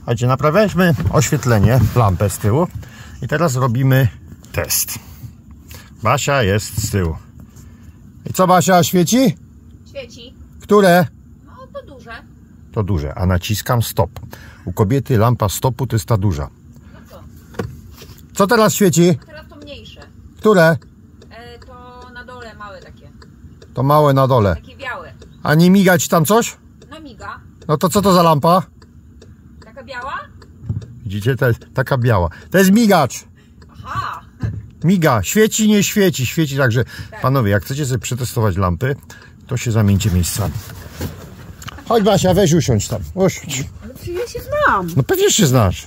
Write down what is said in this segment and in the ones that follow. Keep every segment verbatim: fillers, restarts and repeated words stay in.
Słuchajcie, naprawialiśmy oświetlenie, lampę z tyłu i teraz robimy test. Basia jest z tyłu. I co, Basia, świeci? Świeci. Które? No to duże. To duże, a naciskam stop. U kobiety lampa stopu to jest ta duża. No co? Co teraz świeci? Teraz to mniejsze. Które? E, to na dole małe takie. To małe na dole. Takie białe. A nie migać tam coś? No miga. No to co to za lampa? Taka biała? Widzicie, to jest taka biała. To jest migacz. Aha. Miga, świeci, nie świeci, świeci, także tak. Panowie, jak chcecie sobie przetestować lampy, to się zamieńcie miejscami. Chodź, Basia, weź usiądź tam, usiądź. Ale przecież ja się znam. No pewnie się znasz.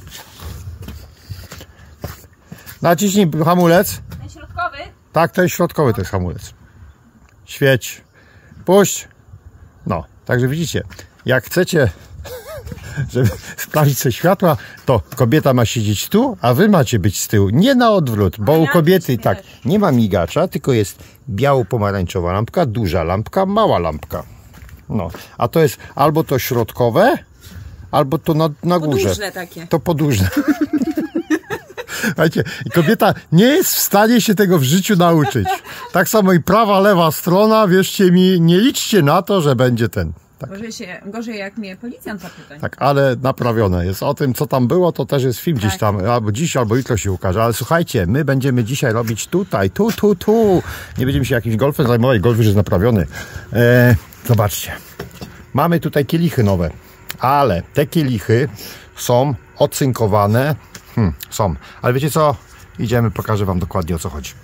Naciśnij hamulec. Ten środkowy? Tak, ten środkowy to jest hamulec. Świeć, puść. No, także widzicie, jak chcecie, żeby sprawdzić sobie światła, to kobieta ma siedzieć tu, a wy macie być z tyłu. Nie na odwrót, bo u kobiety tak nie ma migacza, tylko jest biało-pomarańczowa lampka, duża lampka, mała lampka. No, a to jest albo to środkowe, albo to na, na górze. Podłużne takie. To podłużne. Słuchajcie, kobieta nie jest w stanie się tego w życiu nauczyć. Tak samo i prawa, lewa strona, wierzcie mi, nie liczcie na to, że będzie ten. Tak. Gorzej, się, gorzej jak mnie policjant zapyta. Tak, ale naprawione jest. O tym, co tam było, to też jest film tak. Gdzieś tam, albo dziś, albo jutro się ukaże. Ale słuchajcie, my będziemy dzisiaj robić tutaj, tu, tu, tu. Nie będziemy się jakimś golfem zajmować, golf już jest naprawiony. Eee, zobaczcie. Mamy tutaj kielichy nowe, ale te kielichy są ocynkowane. Hmm, są, ale wiecie co? Idziemy, pokażę wam dokładnie, o co chodzi.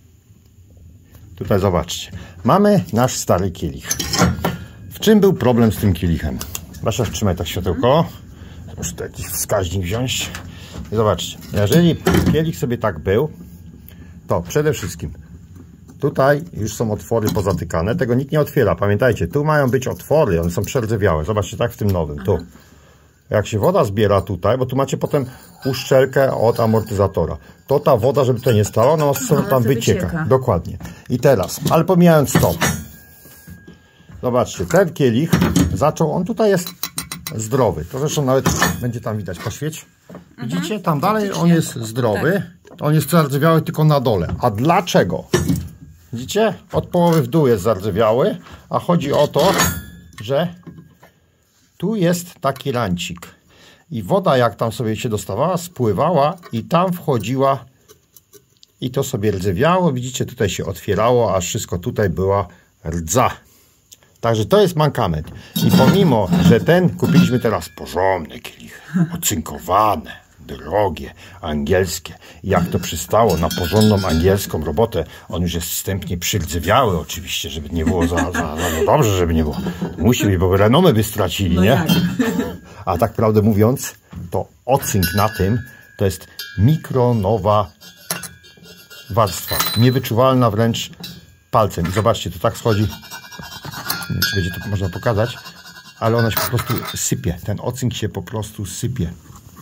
Tutaj zobaczcie. Mamy nasz stary kielich. W czym był problem z tym kielichem? Basia, trzymaj tak światełko. Muszę tu jakiś wskaźnik wziąć. I zobaczcie, jeżeli kielich sobie tak był, to przede wszystkim tutaj już są otwory pozatykane. Tego nikt nie otwiera. Pamiętajcie, tu mają być otwory, one są przerdzewiałe. Zobaczcie, tak w tym nowym, tu. Jak się woda zbiera tutaj, bo tu macie potem uszczelkę od amortyzatora, to ta woda, żeby to nie stało, ona no, tam wycieka. wycieka. Dokładnie. I teraz, ale pomijając to, zobaczcie, ten kielich zaczął, on tutaj jest zdrowy. To zresztą nawet będzie tam widać, poświeć. Widzicie? Tam dalej on jest zdrowy. On jest zardzewiały tylko na dole. A dlaczego? Widzicie? Od połowy w dół jest zardzewiały, a chodzi o to, że tu jest taki rancik. I woda, jak tam sobie się dostawała, spływała i tam wchodziła i to sobie rdzewiało. Widzicie, tutaj się otwierało, aż wszystko tutaj była rdza. Także to jest mankament. I pomimo, że ten kupiliśmy teraz porządne kielichy, ocynkowane, drogie, angielskie. I jak to przystało na porządną angielską robotę, on już jest wstępnie przyrdzewiały oczywiście, żeby nie było za, za, za no dobrze, żeby nie było. Musi być, bo renomę by stracili, no nie? Jak? A tak prawdę mówiąc, to ocynk na tym to jest mikronowa warstwa. Niewyczuwalna wręcz palcem. I zobaczcie, to tak schodzi. Nie wiem, czy będzie to można pokazać, ale ona się po prostu sypie. Ten ocynk się po prostu sypie.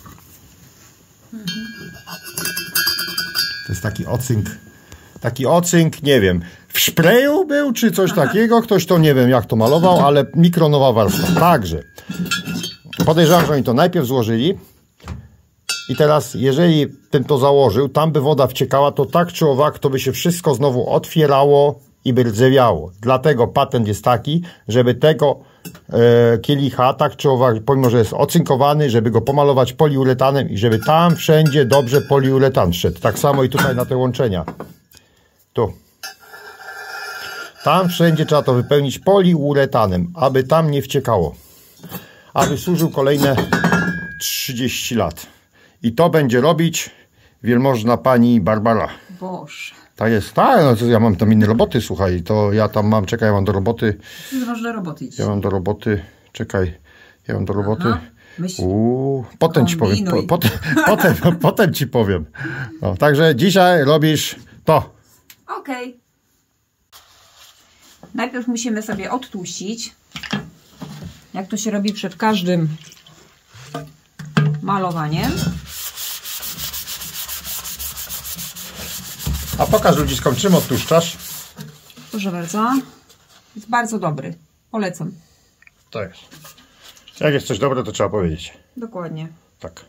To jest taki ocynk, taki ocynk, nie wiem, w szpreju był, czy coś Aha. takiego, ktoś to nie wiem jak to malował, ale mikronowa warstwa. Także podejrzewam, że oni to najpierw złożyli i teraz jeżeli ten to założył, tam by woda wciekała, to tak czy owak to by się wszystko znowu otwierało i by rdzewiało. Dlatego patent jest taki, żeby tego e, kielicha, tak czy owak, pomimo że jest ocynkowany, żeby go pomalować poliuretanem i żeby tam wszędzie dobrze poliuretan szedł. Tak samo i tutaj na te łączenia. Tu. Tam wszędzie trzeba to wypełnić poliuretanem, aby tam nie wciekało. Aby służył kolejne trzydzieści lat. I to będzie robić wielmożna pani Barbara. Boże. Tak jest, tak, no to ja mam tam inne roboty, słuchaj, to ja tam mam, czekaj, ja mam do roboty. Co masz do roboty iść? Ja mam do roboty, czekaj, ja mam do roboty. Uuu, potem ci powiem, po, potem, potem, potem ci powiem. No, także dzisiaj robisz to. Okej. Okay. Najpierw musimy sobie odtłuścić, jak to się robi przed każdym malowaniem. A pokaż ludziskom, czym odtłuszczasz? Proszę bardzo. Jest bardzo dobry. Polecam. To jest. Jak jest coś dobre, to trzeba powiedzieć. Dokładnie. Tak.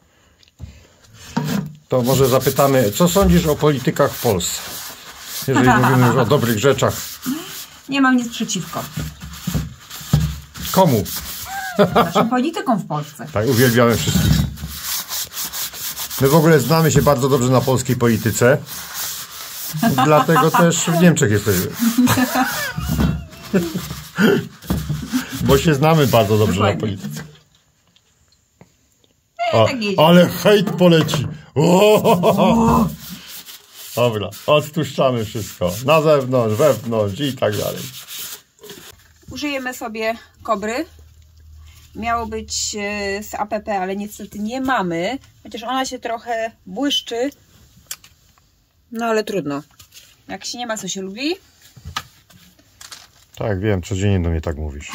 To może zapytamy, co sądzisz o politykach w Polsce? Jeżeli mówimy już o dobrych rzeczach. Nie mam nic przeciwko. Komu? Naszym politykom w Polsce. Tak, uwielbiamy wszystkich. My w ogóle znamy się bardzo dobrze na polskiej polityce. Dlatego też w Niemczech jesteśmy. Bo się znamy bardzo dobrze Dokładnie. na polityce. O, tak ale hejt poleci. O! Dobra, odtłuszczamy wszystko. Na zewnątrz, wewnątrz i tak dalej. Użyjemy sobie kobry. Miało być z A P P, ale niestety nie mamy. Chociaż ona się trochę błyszczy. No ale trudno. Jak się nie ma, co się lubi. Tak, wiem, codziennie do mnie tak mówisz.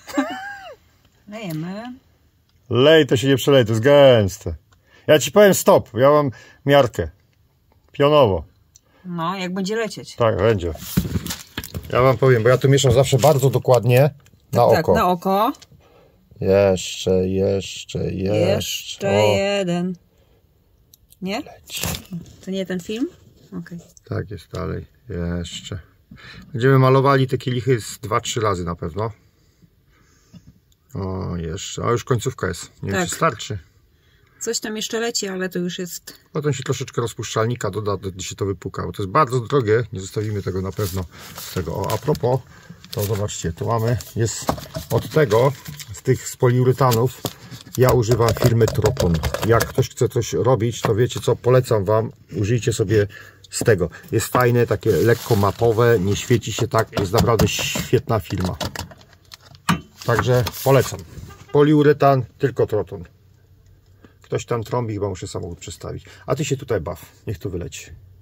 Lejemy. Lej, to się nie przeleje, to jest gęste. Ja ci powiem stop, ja mam miarkę. Pionowo. No, jak będzie lecieć. Tak, będzie. Ja wam powiem, bo ja tu mieszam zawsze bardzo dokładnie na tak, oko. Tak, na oko. Jeszcze, jeszcze, jeszcze. Jeszcze o. jeden. Nie? Leci. To nie ten film? Okej. Okay. Tak, jest dalej. Jeszcze. Będziemy malowali te kielichy z dwa trzy razy na pewno. O, jeszcze. A już końcówka jest. Nie tak. wiem, czy starczy. Coś tam jeszcze leci, ale to już jest... Potem się troszeczkę rozpuszczalnika doda, gdy się to wypuka, bo to jest bardzo drogie. Nie zostawimy tego na pewno z tego. O, a propos, to zobaczcie, tu mamy, jest od tego, z tych z poliuretanów, ja używam firmy Tropon. Jak ktoś chce coś robić, to wiecie co, polecam wam, użyjcie sobie z tego. Jest fajne, takie lekko matowe, nie świeci się tak, jest naprawdę świetna firma. Także polecam. Poliuretan, tylko Tropon. Ktoś tam trąbi, chyba muszę samochód przestawić. A ty się tutaj baw, niech tu wyleci.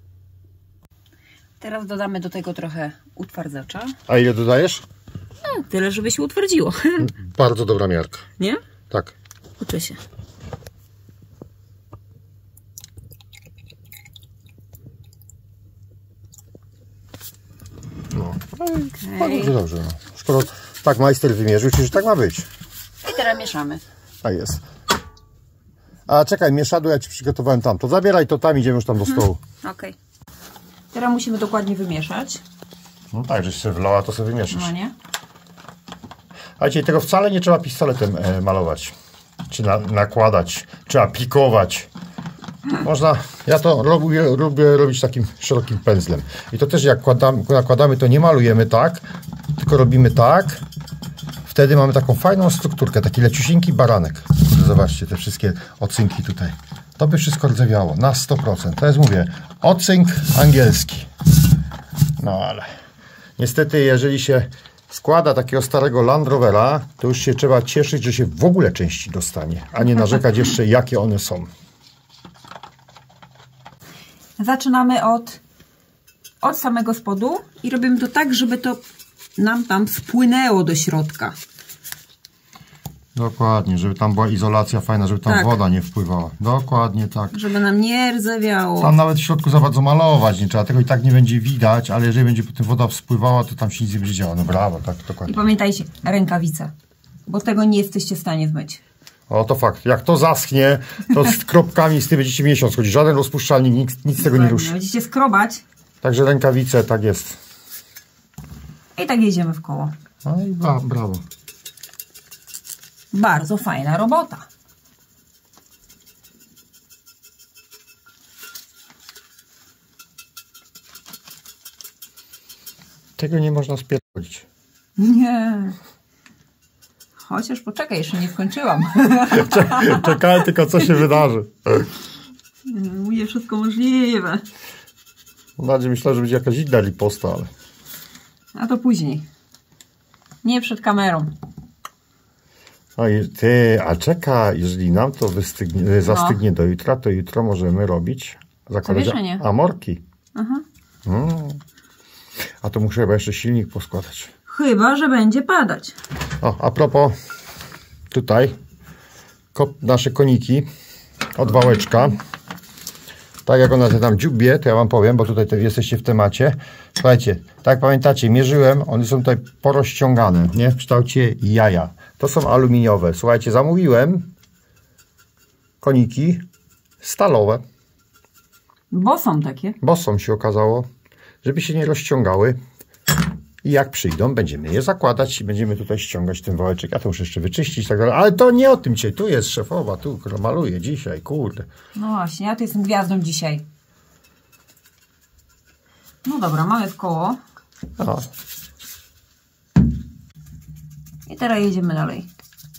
Teraz dodamy do tego trochę utwardzacza. A ile dodajesz? No, tyle, żeby się utwardziło. Bardzo dobra miarka. Nie? Tak. Uczę się. No. Okay. Bardzo dobrze. No. Skoro tak majster wymierzył, czyli tak ma być. I teraz mieszamy. Tak jest. A czekaj, mieszadło ja ci przygotowałem tam. To zabieraj to tam, idziemy już tam do stołu. Hmm. Okej. Okay. Teraz musimy dokładnie wymieszać. No tak, żeś się wlała, to sobie wymieszasz. No nie? A dzisiaj tego wcale nie trzeba pistoletem e, malować. Czy na, nakładać, czy aplikować. Można, ja to lubię, lubię robić takim szerokim pędzlem. I to też jak kładamy, nakładamy, to nie malujemy tak, tylko robimy tak. Wtedy mamy taką fajną strukturkę, taki leciusieńki baranek. Zobaczcie te wszystkie ocynki tutaj. To by wszystko rdzewiało na sto procent. To jest, mówię, ocynk angielski. No ale niestety, jeżeli się składa takiego starego Land Rovera, to już się trzeba cieszyć, że się w ogóle części dostanie, a nie narzekać jeszcze, jakie one są. Zaczynamy od, od samego spodu i robimy to tak, żeby to nam tam spłynęło do środka. Dokładnie, żeby tam była izolacja fajna, żeby tam tak. woda nie wpływała. Dokładnie tak. Żeby nam nie rdzewiało. Tam nawet w środku za bardzo malować nie trzeba, tego i tak nie będzie widać, ale jeżeli będzie potem woda spływała, to tam się nic nie będzie działo. No brawo, tak, dokładnie. I pamiętajcie, rękawice, bo tego nie jesteście w stanie zmyć. O, to fakt. Jak to zaschnie, to z kropkami z tym będziecie miesiąc chodzić. Żaden rozpuszczalnik, nic, nic z tego nie ruszy. Będziecie skrobać. Także rękawice, tak jest. I tak jedziemy w koło. No i bra brawo. Bardzo fajna robota. Tego nie można spierdolić. Nie. Chociaż poczekaj, jeszcze nie skończyłam. Czekaj tylko, co się wydarzy. Mówię, wszystko możliwe. Bardziej myślę, że będzie jakaś inna riposta, ale... A to później. Nie przed kamerą. Oj, ty, a czekaj, jeżeli nam to wystygnie, zastygnie no. do jutra, to jutro możemy robić, zakładać amorki. Aha. Mm. A to muszę chyba jeszcze silnik poskładać. Chyba że będzie padać. O, a propos, tutaj nasze koniki od wałeczka. Tak jak ona tam dziubie, to ja wam powiem, bo tutaj te jesteście w temacie. Słuchajcie, tak jak pamiętacie, mierzyłem, one są tutaj porozciągane, nie? W kształcie jaja. To są aluminiowe. Słuchajcie, zamówiłem koniki stalowe. Bo są takie. Bo są, się okazało, żeby się nie rozciągały. I jak przyjdą, będziemy je zakładać i będziemy tutaj ściągać ten wałeczek. Ja to muszę jeszcze wyczyścić i tak dalej. Ale to nie o tym dzisiaj. Tu jest szefowa, tu maluje dzisiaj, kurde. No właśnie, ja tu jestem gwiazdą dzisiaj. No dobra, mamy w koło. A. I teraz jedziemy dalej.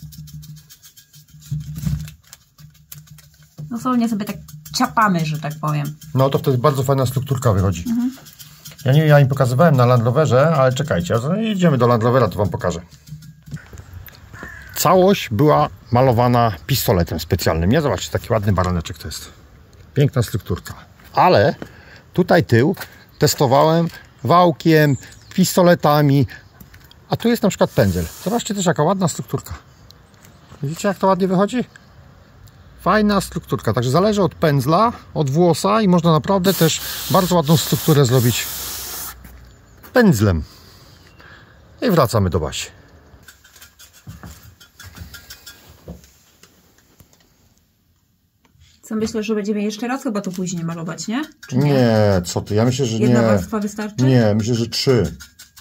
Dosłownie sobie tak ciapamy, że tak powiem. No to wtedy bardzo fajna strukturka wychodzi. Mhm. Ja nie ja im pokazywałem na Land Roverze, ale czekajcie, jedziemy do Land Rovera, to wam pokażę. Całość była malowana pistoletem specjalnym. Nie, zobaczcie, taki ładny baroneczek to jest. Piękna strukturka. Ale tutaj tył testowałem wałkiem, pistoletami, a tu jest na przykład pędzel. Zobaczcie też, jaka ładna strukturka. Widzicie, jak to ładnie wychodzi? Fajna strukturka, także zależy od pędzla, od włosa i można naprawdę też bardzo ładną strukturę zrobić pędzlem. I wracamy do Basi. Co myślę, że będziemy jeszcze raz chyba to później malować, nie? Czy nie? Nie, co ty? Ja myślę, że Jedna nie. Jedna warstwa wystarczy? Nie, myślę, że trzy.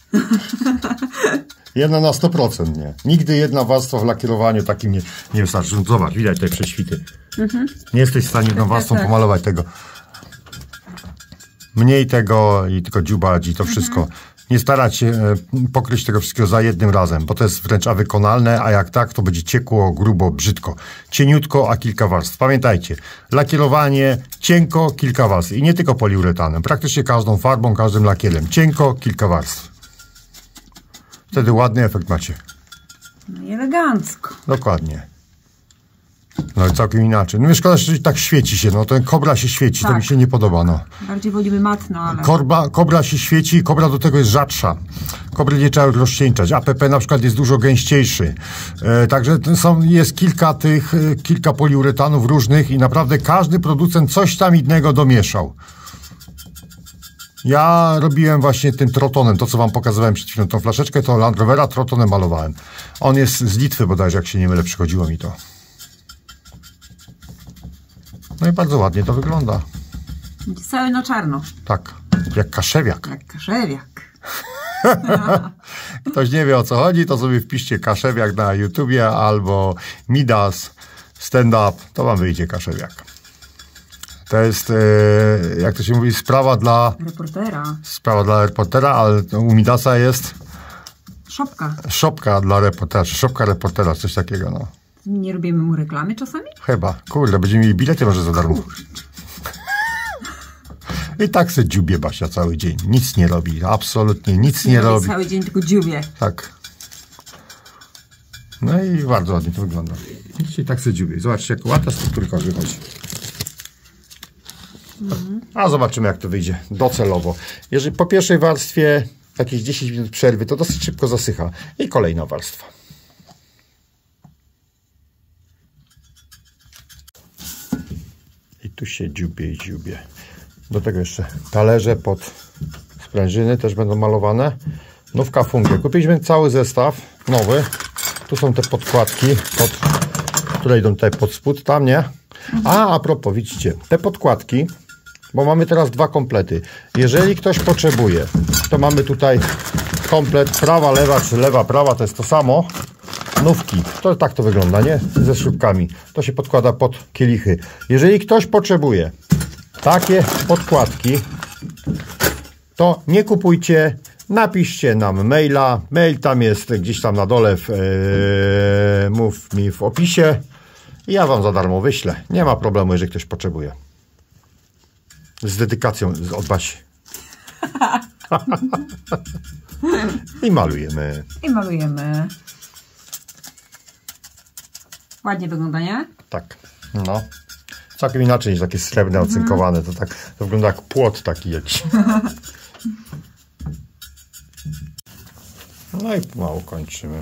Jedna na sto procent nie. Nigdy jedna warstwa w lakierowaniu takim nie, nie wystarczy. Zobacz, widać tutaj prześwity. Mhm. Nie jesteś w stanie jedną tak, warstwą tak. pomalować tego. Mniej tego i tylko dziubać i to wszystko. Mhm. Nie starać się pokryć tego wszystkiego za jednym razem, bo to jest wręcz wykonalne, a jak tak, to będzie ciekło, grubo, brzydko. Cieniutko, a kilka warstw. Pamiętajcie, lakierowanie cienko, kilka warstw. I nie tylko poliuretanem. Praktycznie każdą farbą, każdym lakierem. Cienko, kilka warstw. Wtedy ładny efekt macie. No i elegancko. Dokładnie. No i całkiem inaczej. No szkoda, że tak świeci się. No ten kobra się świeci, tak. To mi się nie podoba. No. Bardziej wolimy matno, ale... Korba, kobra się świeci, kobra do tego jest rzadsza. Kobry nie trzeba rozcieńczać. A P P na przykład jest dużo gęściejszy. E, także są, jest kilka tych, e, kilka poliuretanów różnych i naprawdę każdy producent coś tam innego domieszał. Ja robiłem właśnie tym trotonem, to co wam pokazywałem przed chwilą, tą flaszeczkę, to Land Rovera trotonem malowałem. On jest z Litwy bodajże, jak się nie mylę, przychodziło mi to. No i bardzo ładnie to wygląda. Cały na czarno. Tak, jak kaszewiak. Jak kaszewiak. Ktoś nie wie, o co chodzi, to sobie wpiszcie kaszewiak na YouTubie albo Midas stand-up, to wam wyjdzie kaszewiak. To jest, e, jak to się mówi, sprawa dla... Reportera. Sprawa dla reportera, ale u Midasa jest... Szopka. Szopka dla reportera, szopka reportera, coś takiego, no. Nie robimy mu reklamy czasami? Chyba. Kurde, będziemy mieli bilety może za darmo. I tak se dziubie Basia cały dzień. Nic nie robi. Absolutnie nic nie, nie robi. Cały dzień tylko dziubie. Tak. No i bardzo ładnie to wygląda. I tak se dziubie. Zobaczcie, jak ładna strukturka wychodzi. Mhm. A zobaczymy, jak to wyjdzie docelowo. Jeżeli po pierwszej warstwie jakieś dziesięć minut przerwy, to dosyć szybko zasycha. I kolejna warstwa. I tu się dziubie i dziubie. Do tego jeszcze talerze pod sprężyny też będą malowane. Nówka fungie. Kupiliśmy cały zestaw nowy. Tu są te podkładki, pod, które idą tutaj pod spód, tam nie. A, a propos, widzicie, te podkładki, bo mamy teraz dwa komplety. Jeżeli ktoś potrzebuje, to mamy tutaj komplet prawa, lewa, czy lewa, prawa, to jest to samo. Nówki, to tak to wygląda, nie? Ze śrubkami. To się podkłada pod kielichy. Jeżeli ktoś potrzebuje takie podkładki, to nie kupujcie, napiszcie nam maila. Mail tam jest gdzieś tam na dole w, ee, mów mi w opisie i ja wam za darmo wyślę. Nie ma problemu, jeżeli ktoś potrzebuje. Z dedykacją od Basi. I malujemy. I malujemy. Ładnie wygląda, nie? Tak, no. Całkiem inaczej niż takie srebrne, ocynkowane. To tak to wygląda jak płot taki jakiś. No i mało kończymy.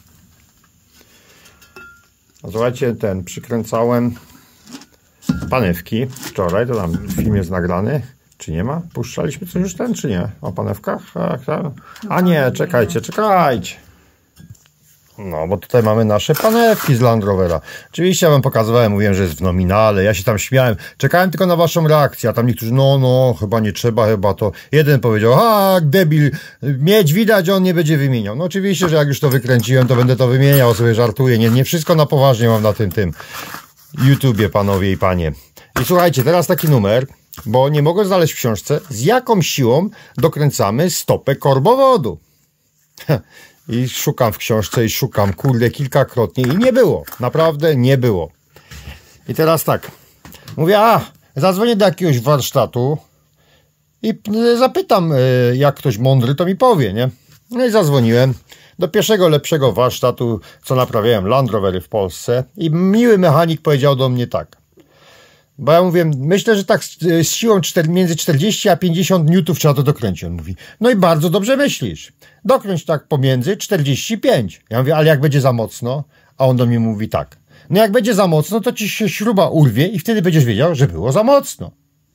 No, słuchajcie, ten przykręcałem panewki wczoraj, to tam film jest nagrany. Czy nie ma? Puszczaliśmy coś już ten, czy nie? O panewkach? A, a nie, czekajcie, czekajcie. No, bo tutaj mamy nasze panewki z Land Rovera. Oczywiście ja wam pokazywałem, mówiłem, że jest w nominale, ja się tam śmiałem. Czekałem tylko na waszą reakcję, a tam niektórzy, no, no, chyba nie trzeba, chyba to. Jeden powiedział, a, debil, miedź widać, on nie będzie wymieniał. No oczywiście, że jak już to wykręciłem, to będę to wymieniał, sobie żartuję. Nie, nie wszystko na poważnie mam na tym, tym YouTubie, panowie i panie. I słuchajcie, teraz taki numer, bo nie mogę znaleźć w książce, z jaką siłą dokręcamy stopę korbowodu. I szukam w książce i szukam, kurde, kilkakrotnie i nie było. Naprawdę nie było. I teraz tak. Mówię, a, zadzwonię do jakiegoś warsztatu i zapytam, jak ktoś mądry to mi powie, nie? No i zadzwoniłem do pierwszego lepszego warsztatu, co naprawiałem Land Rovery w Polsce i miły mechanik powiedział do mnie tak. Bo ja mówię, myślę, że tak z, z siłą między czterdzieści a pięćdziesiąt newtonów trzeba to dokręcić. On mówi, no i bardzo dobrze myślisz. Dokręć tak pomiędzy czterdzieści pięć. Ja mówię, ale jak będzie za mocno? A on do mnie mówi tak. No jak będzie za mocno, to ci się śruba urwie i wtedy będziesz wiedział, że było za mocno.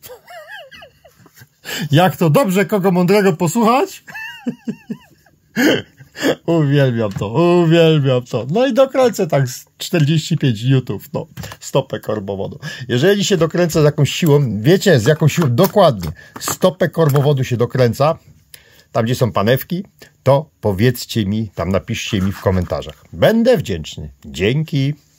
Jak to dobrze kogo mądrego posłuchać? Uwielbiam to, uwielbiam to. No i dokręcę tak z czterdzieści pięć newtonów, no, stopę korbowodu. Jeżeli się dokręca z jakąś siłą, wiecie z jaką siłą dokładnie stopę korbowodu się dokręca, tam gdzie są panewki, to powiedzcie mi, tam napiszcie mi w komentarzach. Będę wdzięczny. Dzięki.